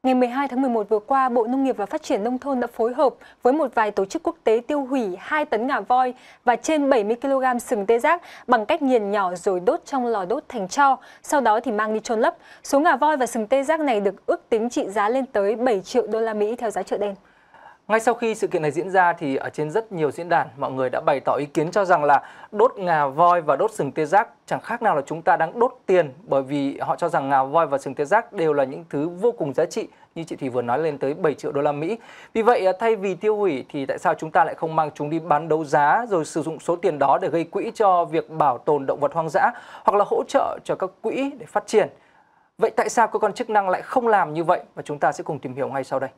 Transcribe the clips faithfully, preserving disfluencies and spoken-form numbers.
Ngày mười hai tháng mười một vừa qua, Bộ Nông nghiệp và Phát triển Nông thôn đã phối hợp với một vài tổ chức quốc tế tiêu hủy hai tấn ngà voi và trên bảy mươi ki lô gam sừng tê giác bằng cách nghiền nhỏ rồi đốt trong lò đốt thành tro, sau đó thì mang đi chôn lấp. Số ngà voi và sừng tê giác này được ước tính trị giá lên tới bảy triệu đô la Mỹ theo giá chợ đen. Ngay sau khi sự kiện này diễn ra thì ở trên rất nhiều diễn đàn, mọi người đã bày tỏ ý kiến cho rằng là đốt ngà voi và đốt sừng tê giác chẳng khác nào là chúng ta đang đốt tiền, bởi vì họ cho rằng ngà voi và sừng tê giác đều là những thứ vô cùng giá trị, như chị Thủy vừa nói, lên tới bảy triệu đô la Mỹ. Vì vậy thay vì tiêu hủy thì tại sao chúng ta lại không mang chúng đi bán đấu giá rồi sử dụng số tiền đó để gây quỹ cho việc bảo tồn động vật hoang dã hoặc là hỗ trợ cho các quỹ để phát triển? Vậy tại sao cơ quan chức năng lại không làm như vậy? Và chúng ta sẽ cùng tìm hiểu ngay sau đây.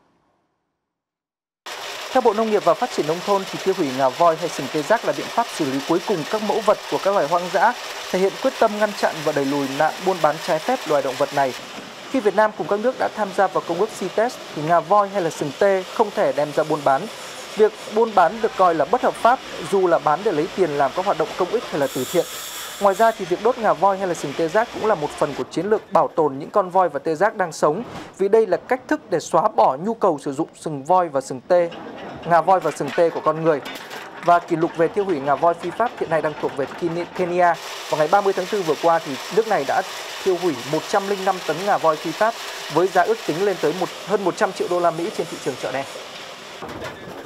Theo Bộ Nông nghiệp và Phát triển Nông thôn thì tiêu hủy ngà voi hay sừng tê giác là biện pháp xử lý cuối cùng các mẫu vật của các loài hoang dã, thể hiện quyết tâm ngăn chặn và đẩy lùi nạn buôn bán trái phép loài động vật này. Khi Việt Nam cùng các nước đã tham gia vào công ước xê i tê e thì ngà voi hay là sừng tê không thể đem ra buôn bán. Việc buôn bán được coi là bất hợp pháp dù là bán để lấy tiền làm các hoạt động công ích hay là từ thiện. Ngoài ra thì việc đốt ngà voi hay là sừng tê giác cũng là một phần của chiến lược bảo tồn những con voi và tê giác đang sống, vì đây là cách thức để xóa bỏ nhu cầu sử dụng sừng voi và sừng tê, ngà voi và sừng tê của con người. Và kỷ lục về tiêu hủy ngà voi phi pháp hiện nay đang thuộc về Kenya. Vào ngày ba mươi tháng tư vừa qua thì nước này đã tiêu hủy một trăm lẻ năm tấn ngà voi phi pháp với giá ước tính lên tới một, hơn một trăm triệu đô la Mỹ trên thị trường chợ đen.